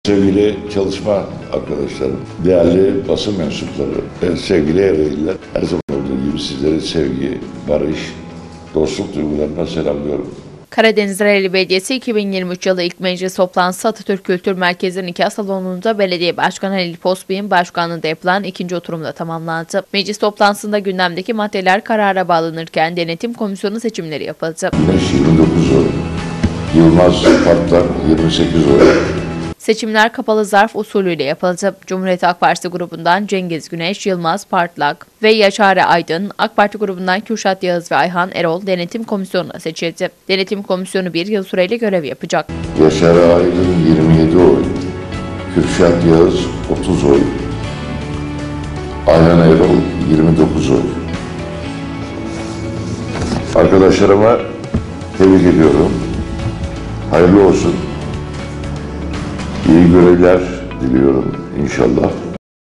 Sevgili çalışma arkadaşlarım, değerli basın mensupları, sevgili Ereğliler, her zaman olduğu gibi sizleri sevgi, barış, dostluk duygularına selamlıyorum. Karadeniz Ereğli Belediyesi 2023 yılı ilk meclis toplantısı Atatürk Kültür Merkezi'nin nikah salonunda Belediye Başkanı Halil Pospik'in başkanlığında yapılan ikinci oturumda tamamlandı. Meclis toplantısında gündemdeki maddeler karara bağlanırken denetim komisyonu seçimleri yapıldı. Güneş 29 oy, Yılmaz Partlar 28 oy. Seçimler kapalı zarf usulüyle yapıldı. Cumhuriyet Halk Partisi grubundan Cengiz Güneş, Yılmaz Parlak ve Yaşar Aydın, AK Parti grubundan Kürşat Yağız ve Ayhan Erol denetim komisyonuna seçildi. Denetim komisyonu bir yıl süreyle görev yapacak. Yaşar Aydın 27 oy, Kürşat Yağız 30 oy, Ayhan Erol 29 oy. Arkadaşlarıma tebrik ediyorum. Hayırlı olsun. İyi görevler diliyorum inşallah.